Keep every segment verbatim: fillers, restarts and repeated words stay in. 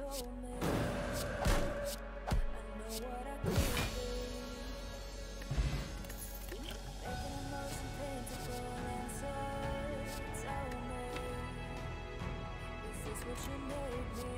told me I know what I could be. Making emotion paintable and so tell me, is this what you made me?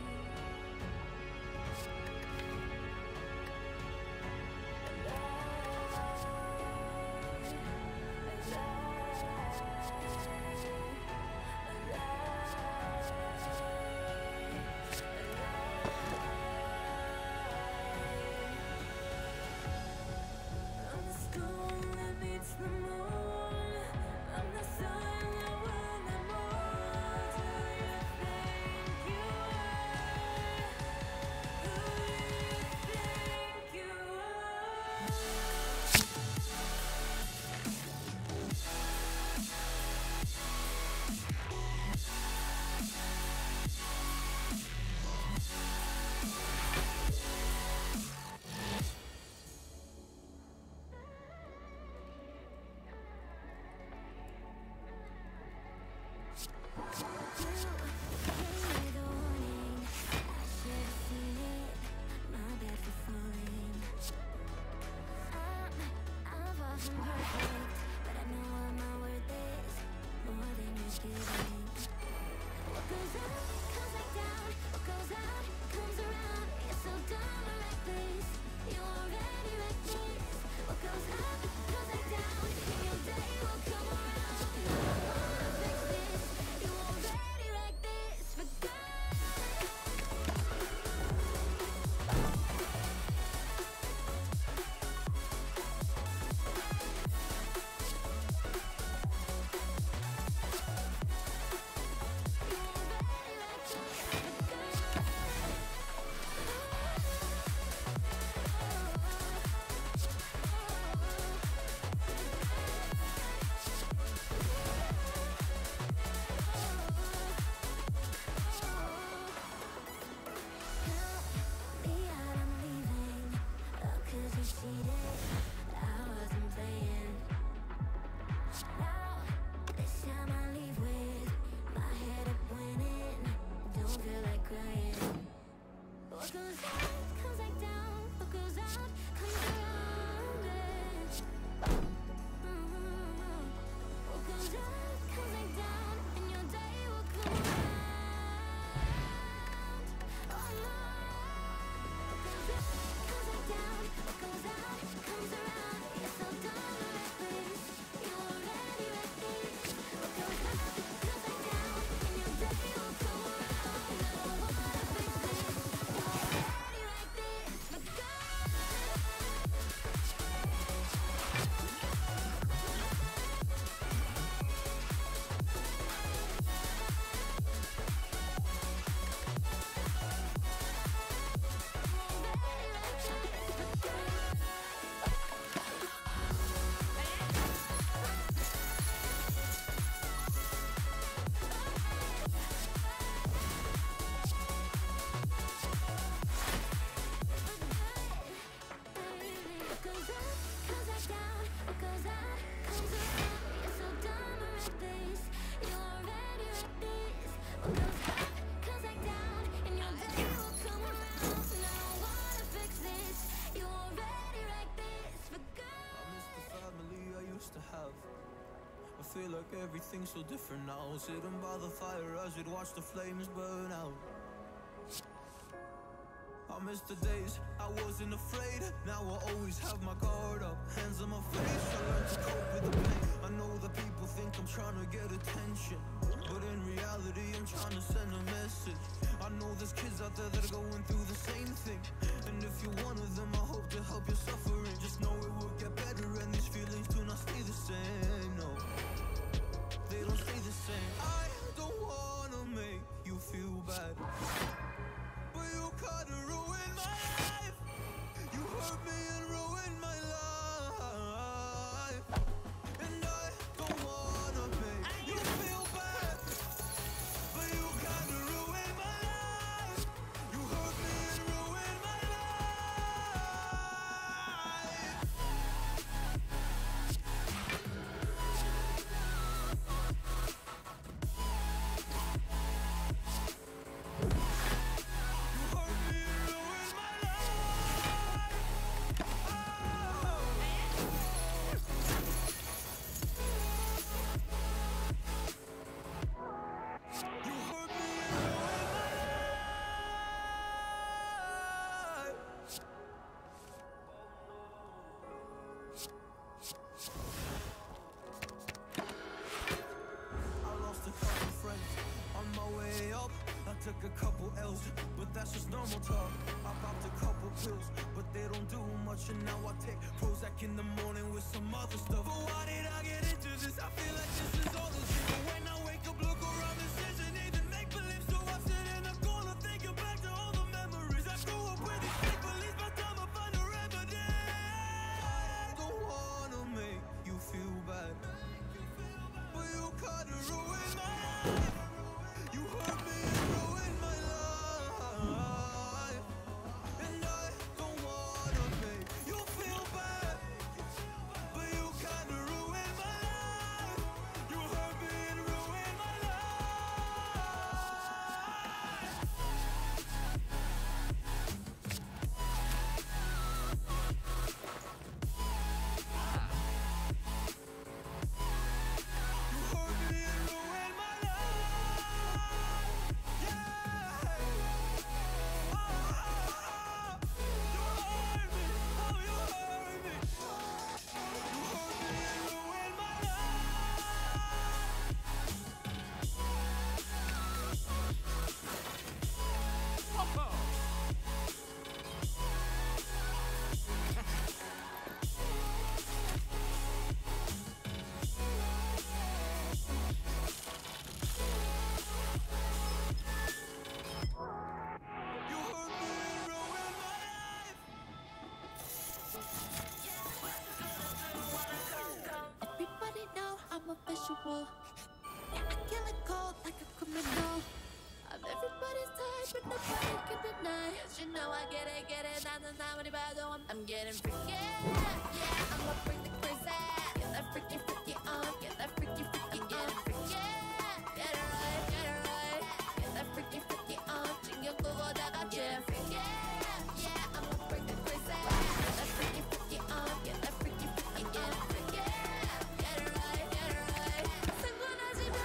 I feel like everything's so different now. Sitting by the fire as we'd watch the flames burn out. I miss the days I wasn't afraid. Now I always have my guard up, hands on my face. I learned to cope with the pain. I know that people think I'm trying to get attention, but in reality I'm trying to send a message. I know there's kids out there that are going through the same thing, and if you're one of them, I hope to help your suffering. Just know it will get better, and these feelings do not stay the same. No, they don't stay the same. I don't wanna make you feel bad, but you kinda ruined my life. You hurt me and ruined my life, and I don't wanna make you feel bad, but you kinda ruined my life. You hurt me and ruined my life. took a couple L's, but that's just normal talk. I popped a couple pills, but they don't do much. And now I take Prozac in the morning with some other stuff. But why did I get into this? I feel like this is all a dream. But when I wake up, look around, this isn't even make believe. So I sit in a corner thinking back to all the memories I grew up with. These people, it's my time I find a remedy. I don't wanna make you feel bad, but you kinda ruined my life. You hurt me and ruined my life. And I don't wanna make you feel bad, but you kinda ruined my life. You hurt me and ruined my You hurt me and ruined my life. Yeah. Oh, oh, oh. You hurt me. Oh, you hurt me. You hurt me and ruined my You hurt me and ruined my life. Everybody know I'm a visual. I kill it cold like a criminal. I'm everybody's type, but nobody can deny. 'Cause you know I get it, get it. 나는 아무리 봐도 I'm, I'm getting freaky. Yeah, I'ma bring the crazy. Get that freaky, freaky on. Get that freaky, freaky, get it freaky. Get it right, get it right. Get that freaky, freaky on. 챙겨 끄고 다 같이 freaky. Yeah, I'ma bring the crazy. Get that freaky, freaky on. Get that freaky, freaky, get it freaky. Get it right, get it right. 상관하지 마.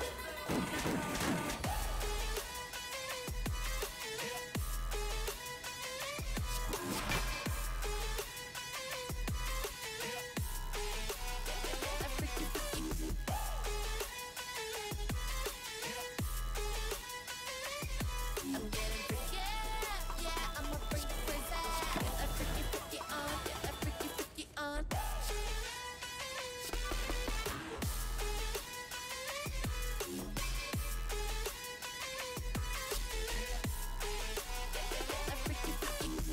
I'm getting freaky, yeah, I'ma bring the crazy. Get that freaky, freaky on, get that freaky, freaky on. Get that freaky, freaky.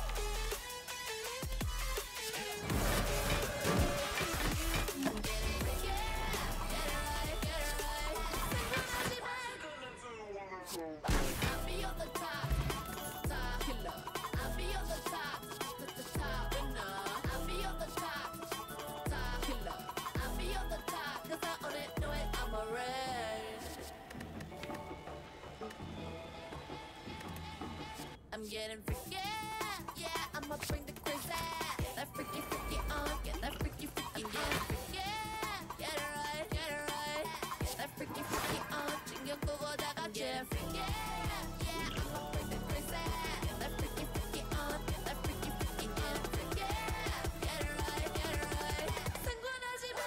I'm getting freaky, get it right, get it right. 상관하지 마. I'll be on the top, top killer. I'll be on the top, the, the top winner. I'll be on the top, top killer. I'll be on the top, 'cause I own it, know it, I'm a red. I'm getting freaky, yeah, I'ma bring the crazy. Get that freaky, freaky on, get that freaky, freaky, get it freaky. Get it right, get it right. Get that freaky, freaky on. 챙겨 끄고 다 같이 freaky. Yeah, I'ma bring the crazy. Get that freaky, freaky on. Get that freaky, freaky, get it freaky. Get it right, get it right. 상관하지 마.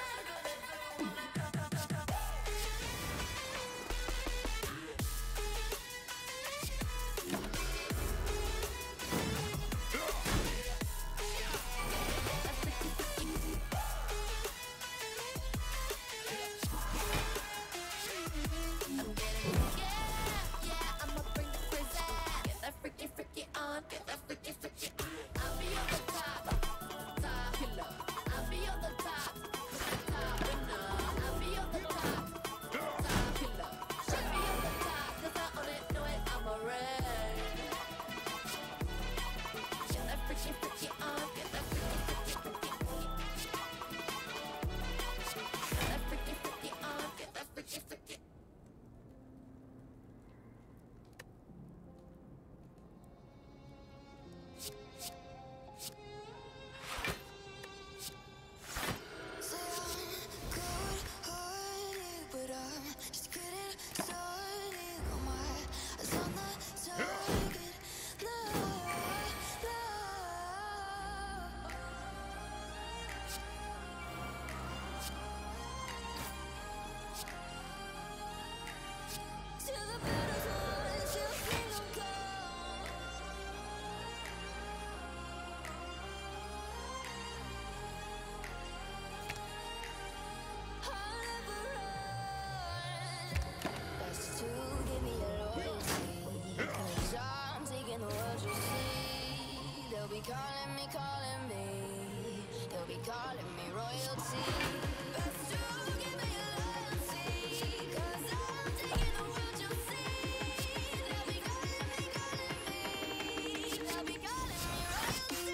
calling me royalty. Best to give me your loyalty, 'cause I'm taking the world, you'll see. They'll be calling me, calling me. They'll be calling me royalty.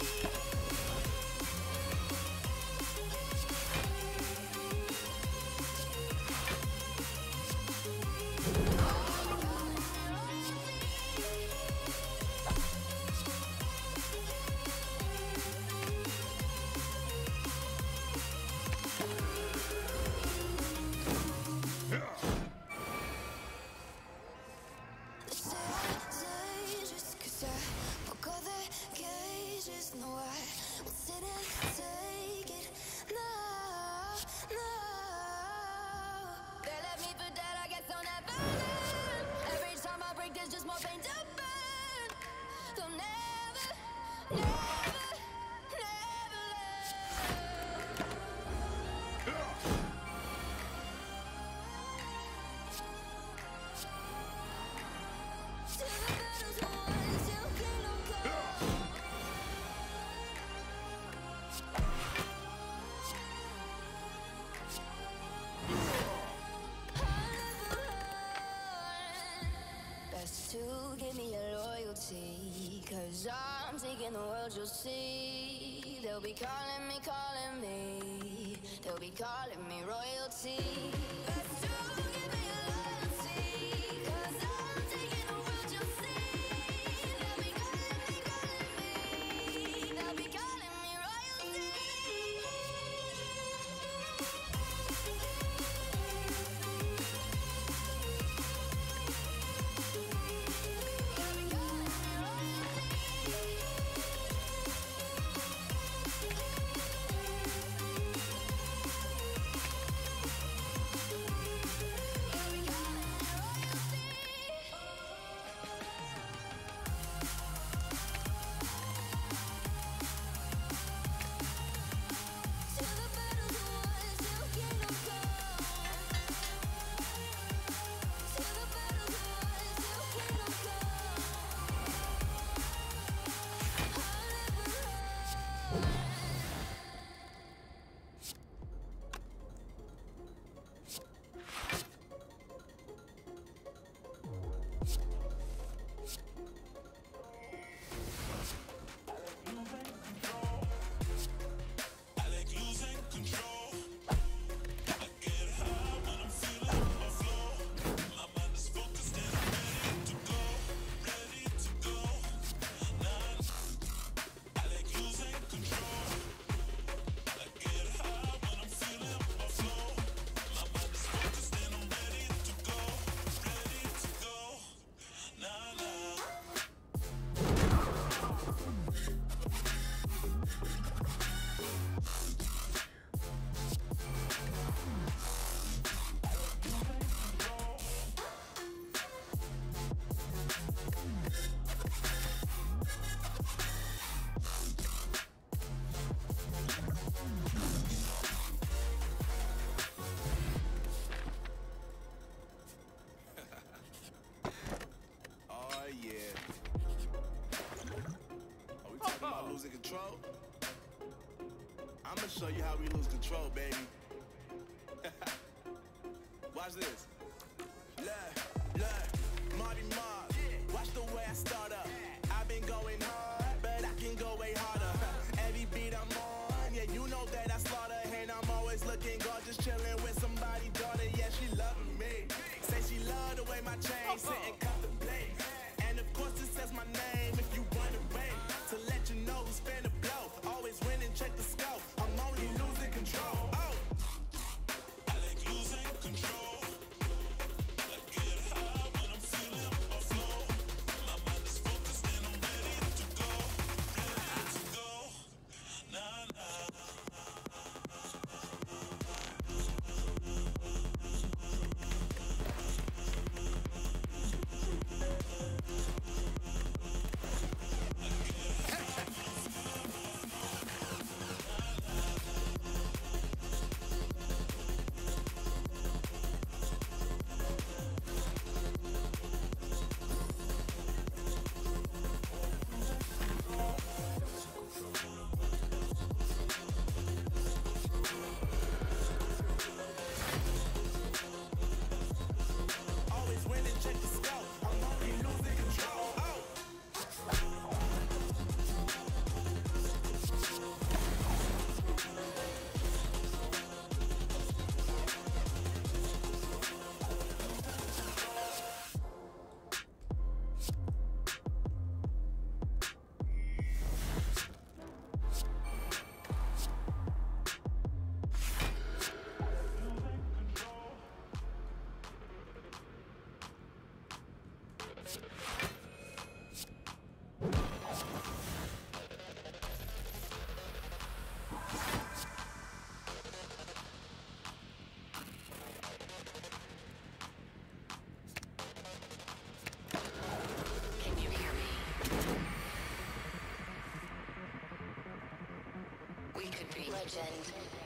Dangerous, 'cause I broke all the cages. No, I won't sit and take it. No, no. They left me for dead, I guess I'll never learn. Every time I break, there's just more pain to burn. They'll never, never, never learn. Till the battle's won, till kingdom come. Best to give me your loyalty, 'cause I'm taking the world, you'll see. They'll be calling me, calling me. They'll be calling me royalty. Best to give me your loyalty, 'cause I'm taking the world, you'll see. They'll be calling me, calling me. They'll be calling me royalty. Till the battle's won, till kingdom come. Till the battle's won, till kingdom come. I'll never run. I like losing control. I get high when I'm feeling my flow. My mind is focused and I'm ready to go, ready to go. Nah, I like losing control. I get high when I'm feeling my flow. My mind is focused and I'm ready to go, ready to go. Nah, nah. Oh yeah. Are we talking about losing control? I'm gonna show you how we lose control, baby. Watch this. Look, look, Marty Mark. Watch the way I start up. I've been going hard, but I can go way harder. Every beat I'm on, yeah, you know that I slaughter. And I'm always looking gorgeous, chilling with somebody's daughter. Yeah, she loving me. Say she love the way my chain sit and cut the blade. And of course it says my name if you run away. To let you know who's finna blow. Always win and check the scope. I'm only losing control. Oh, I like losing control. I get high when Legend.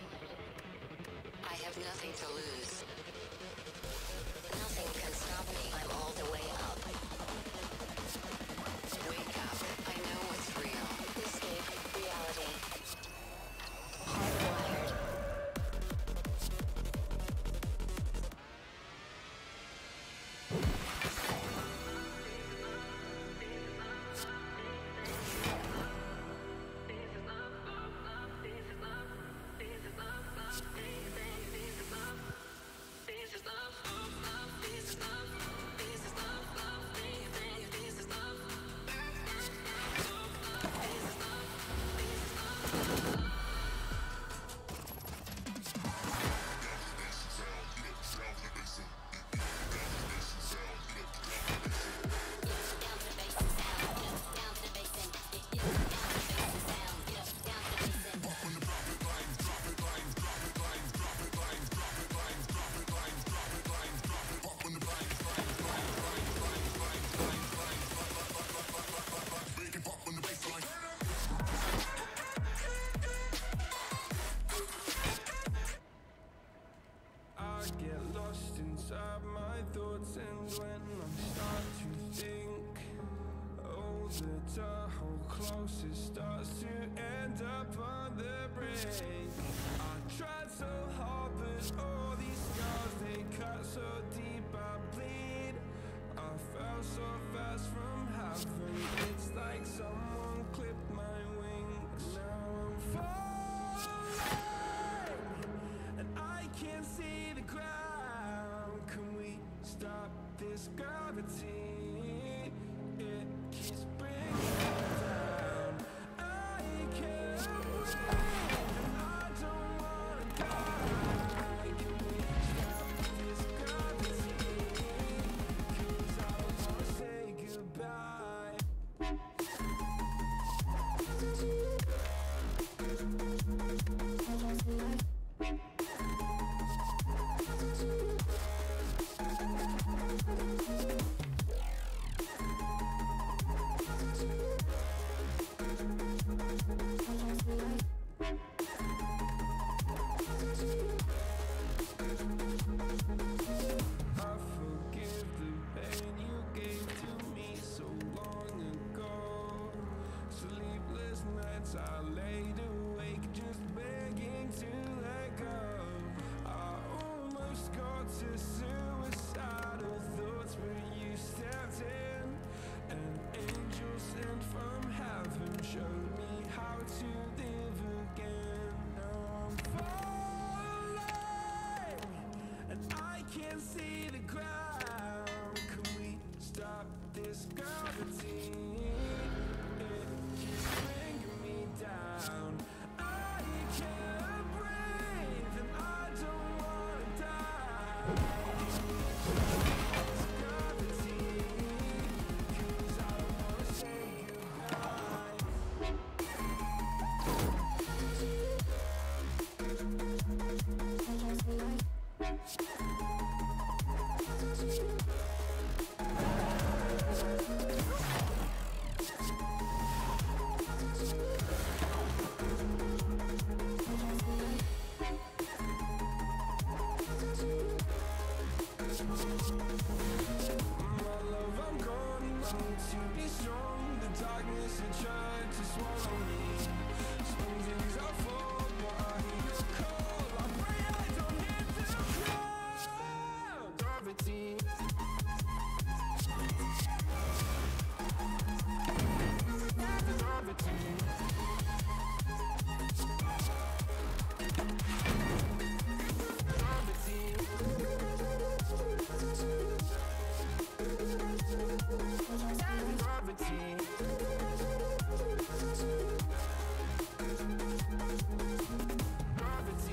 I have nothing to lose. Nothing can stop me. I'm all the way up. Wake up. I know what's real. Escape reality. Hardwired. Closest starts to end up on the brink. I tried so hard, but all these scars, they cut so deep I bleed. I fell so fast from heaven, it's like someone clipped my wings. Now I'm falling, and I can't see the ground. Can we stop this gravity? It keeps bringing me down. I can't breathe, and I don't wanna die. Can we stop this gravity? 'Cause I don't wanna say goodbye. I laid awake just begging to let go. I almost got to suicidal thoughts, but you stepped in. An angel sent from heaven showed me how to live again. Now I'm falling, and I can't see the ground. Can we stop this gravity? Down. I can't breathe, and I don't wanna die. It's gravity, 'cause I don't wanna say goodbye. Gravity.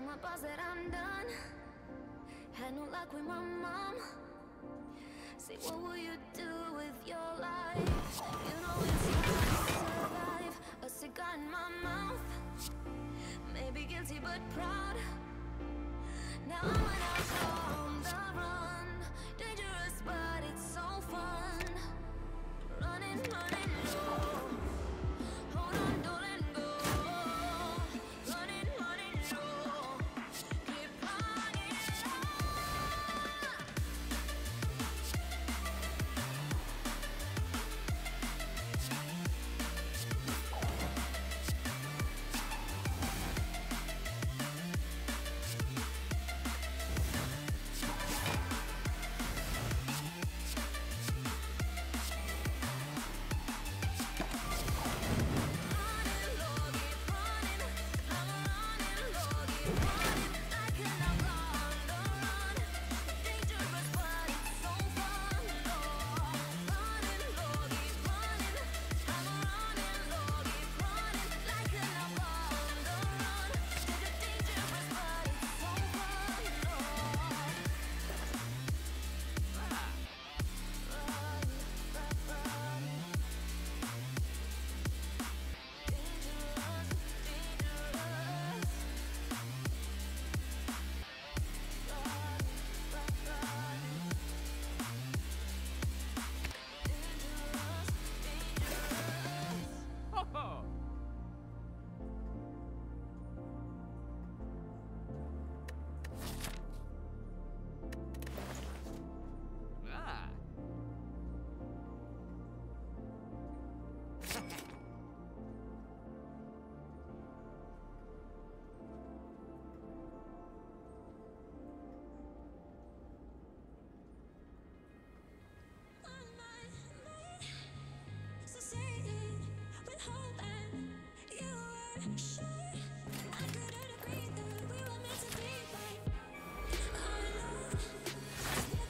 my boss that I'm done. Had no luck with my mom. Say, what will you do with your life? You know it's hard to survive. A cigar in my mouth. Maybe guilty but proud. Now I'm out on the run. Dangerous but it's so fun. Running, running low. Hold on, don't let go. Running, running low. Keep running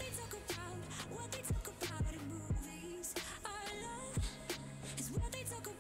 talk about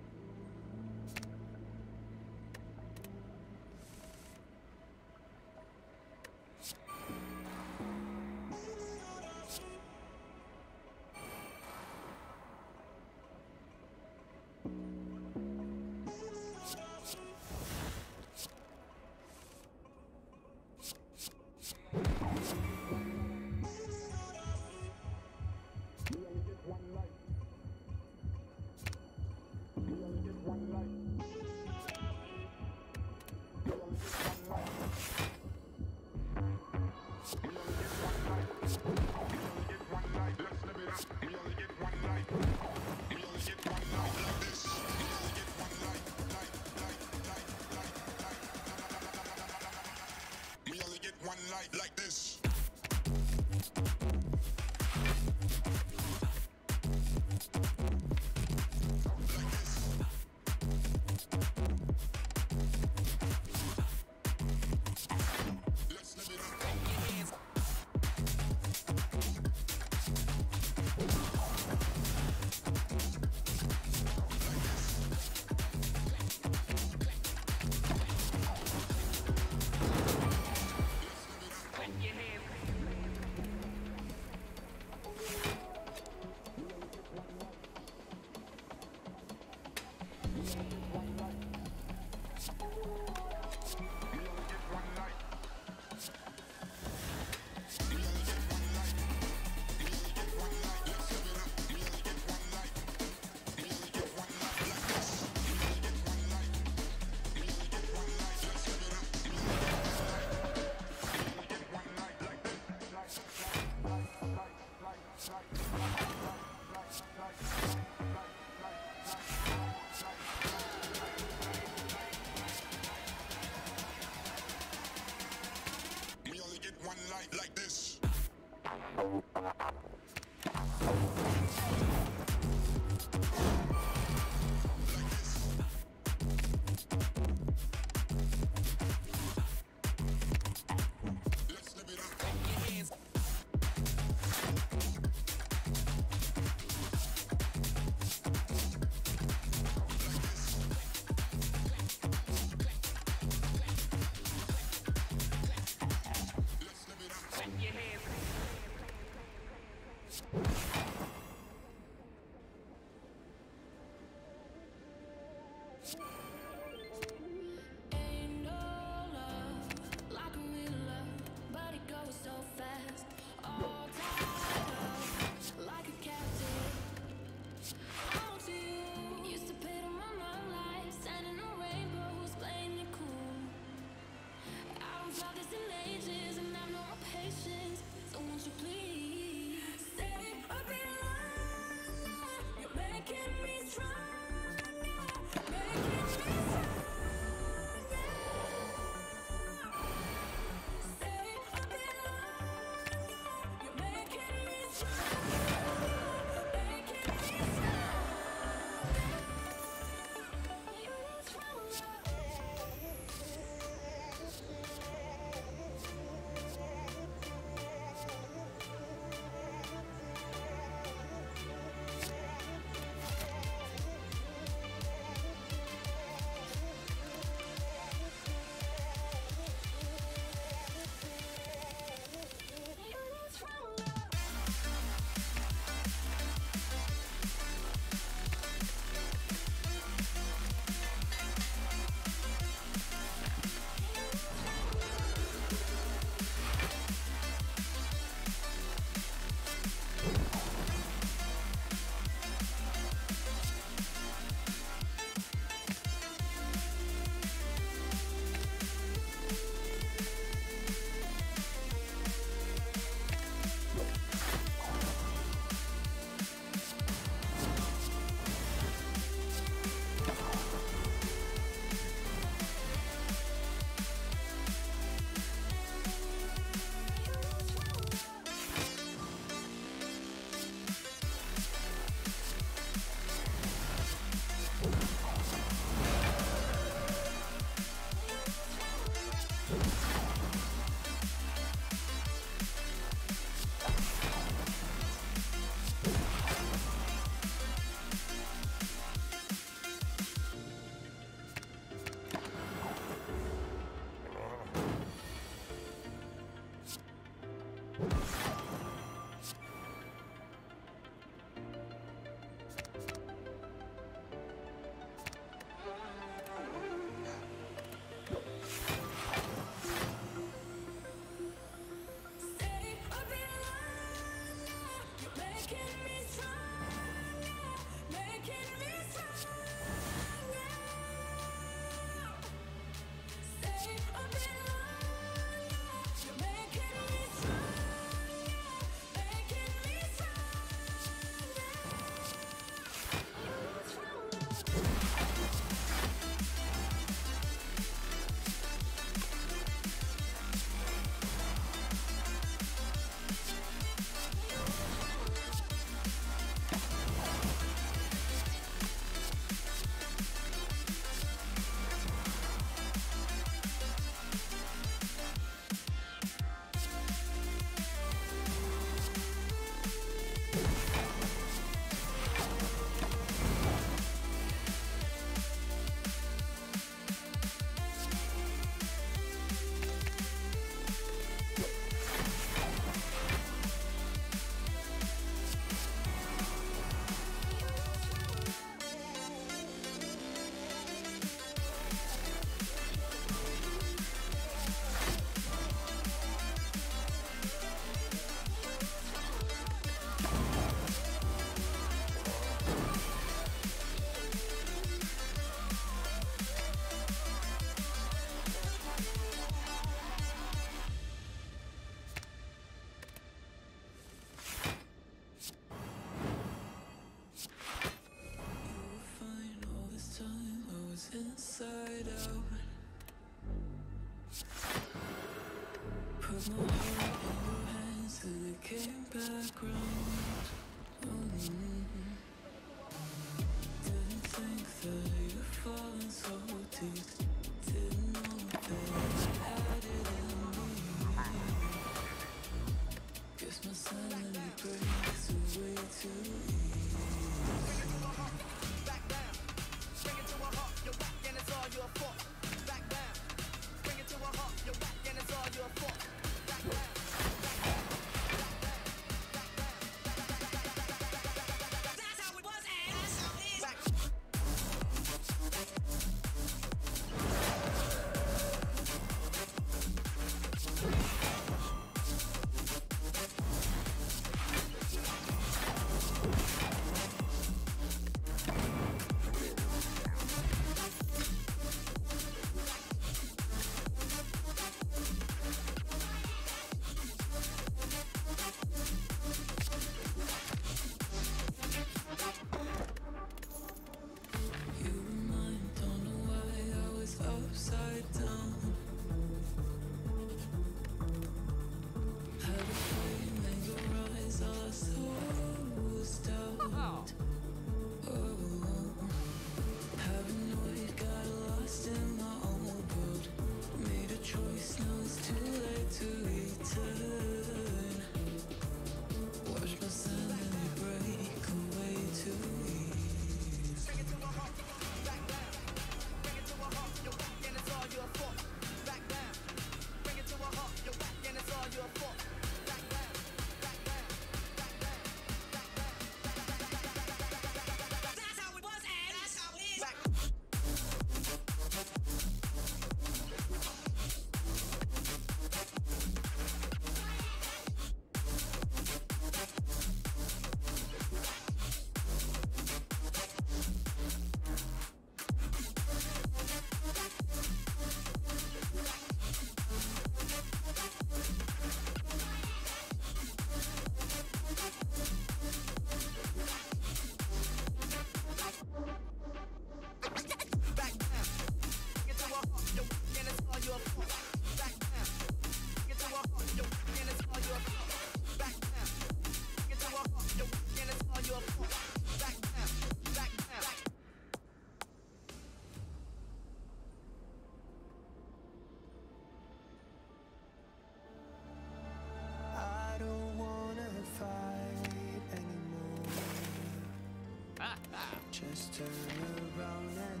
Just turn around and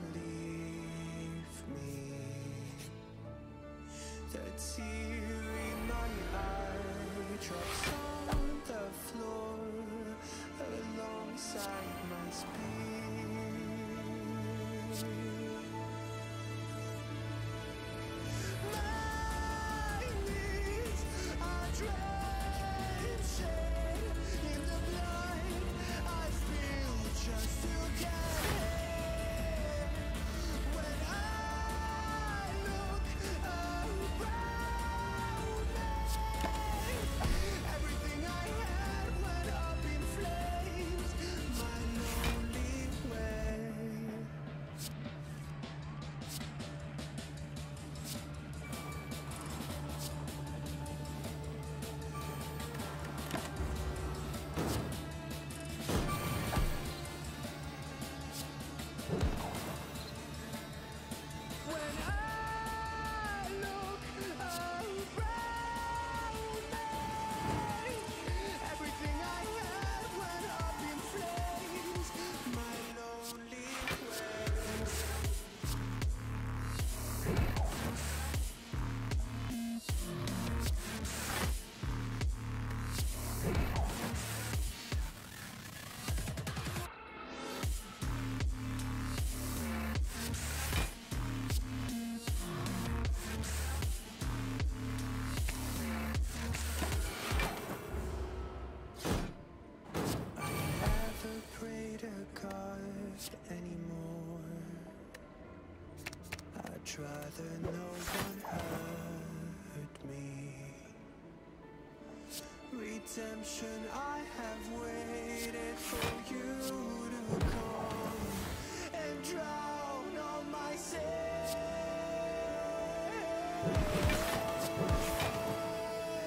leave me. The tear in my eye drops on the floor alongside my speech. My knees are drenching in the blood I feel just to get in. When I look around me, everything I had went up in flames. My lonely way. When I look around me, everything I had went up in flames. My lonely way. I never pray to God anymore. I'd rather no one hurt me. Redemption, I have waited for you to come and drown all my sins.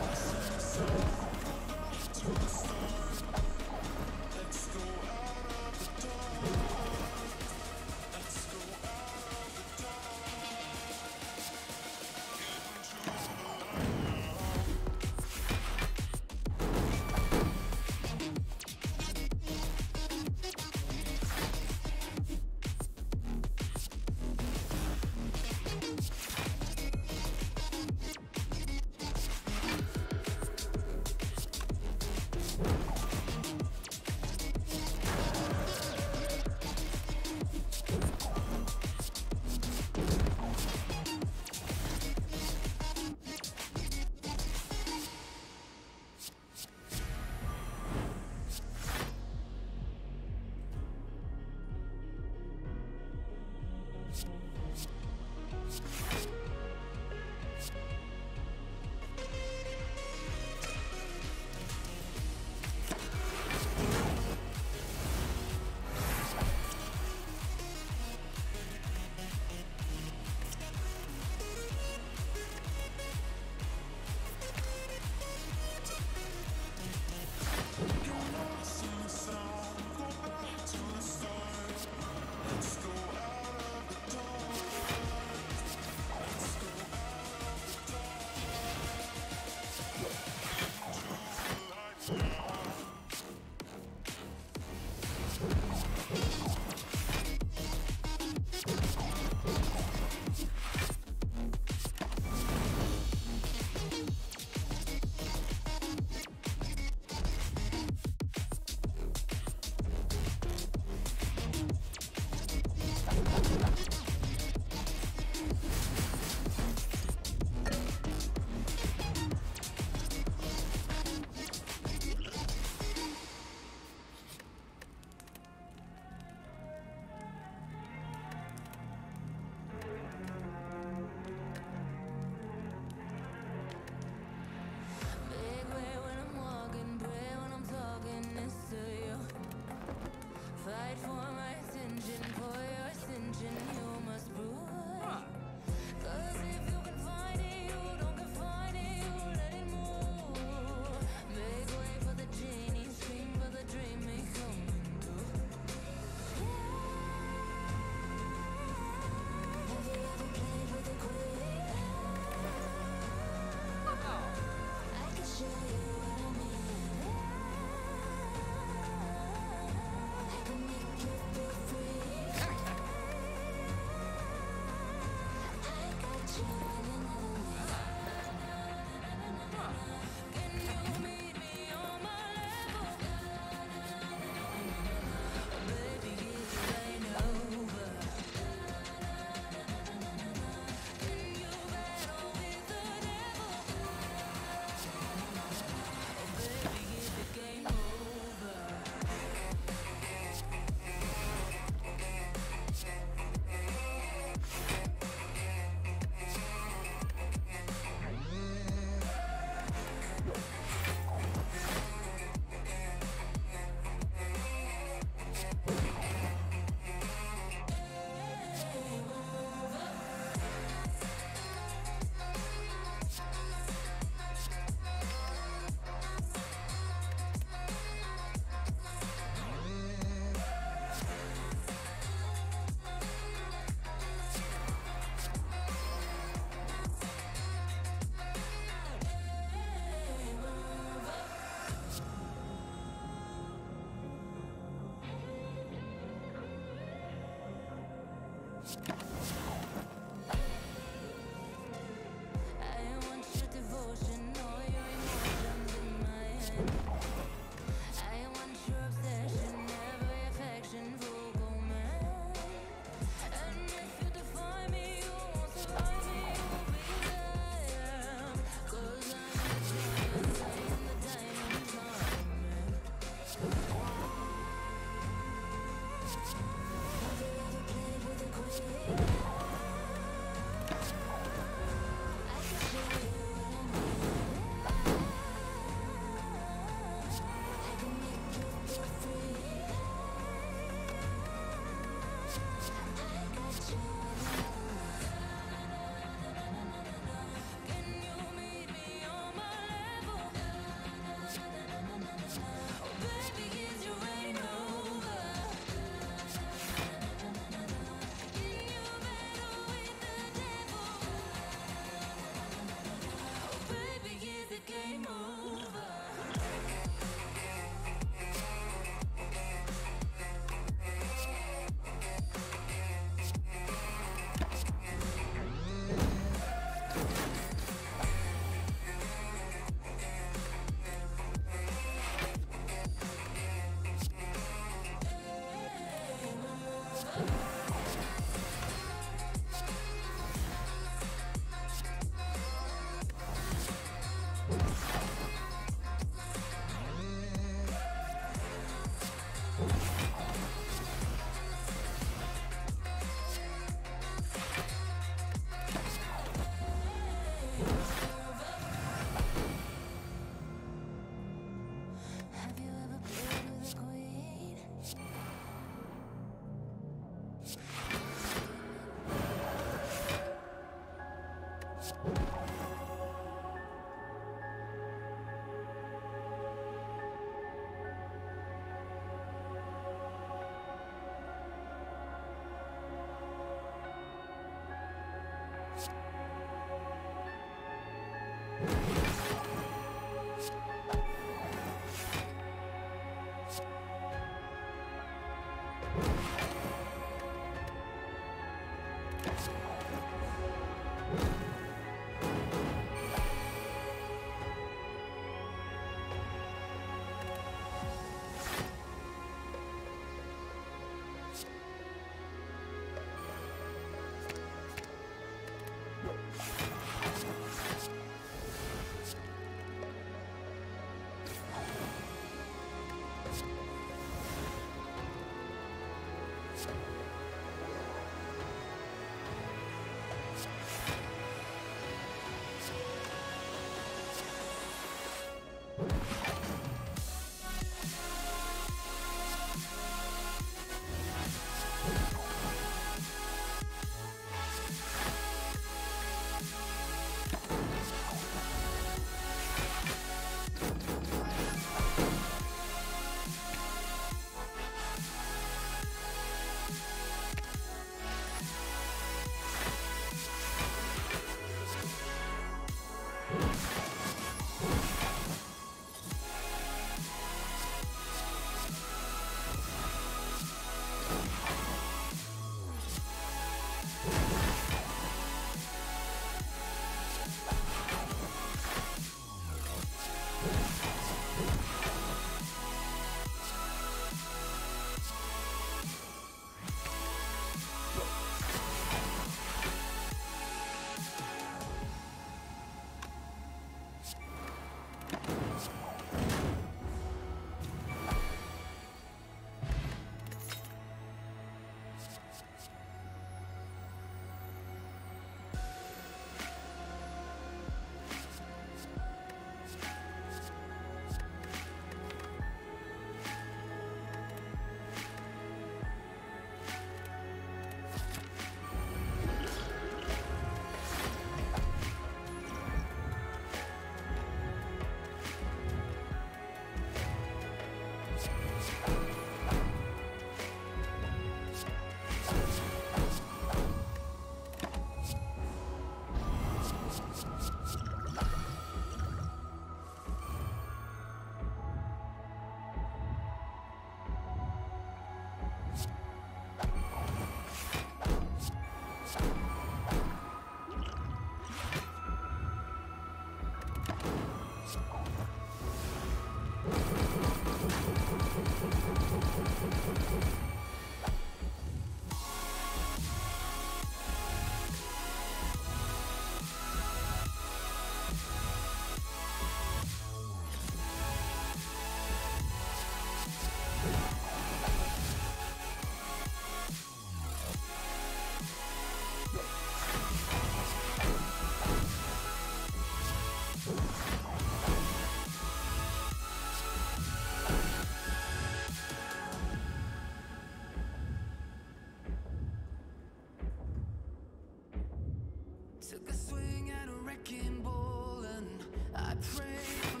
Took a swing at a wrecking ball and I prayed for